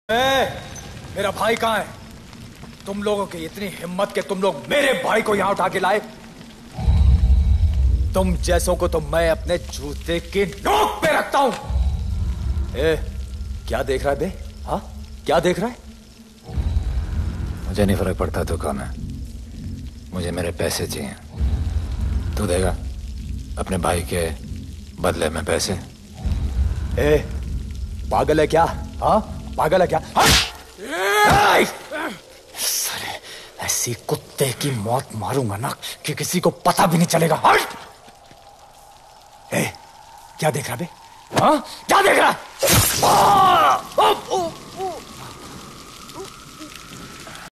मेरा भाई कहाँ है? तुम लोगों की इतनी हिम्मत कि तुम लोग मेरे भाई को यहां उठा के लाए। तुम जैसों को तो मैं अपने जूते की नोक पे रखता हूं। क्या देख रहा है बे? हाँ, क्या देख रहा है? मुझे नहीं फर्क पड़ता तो कौन है, मुझे मेरे पैसे चाहिए। तू देगा अपने भाई के बदले में पैसे? पागल है क्या? हाँ, पागल है क्या? साले, ऐसी कुत्ते की मौत मारूंगा ना कि किसी को पता भी नहीं चलेगा। क्या देख रहा बे? हाँ, क्या देख रहा?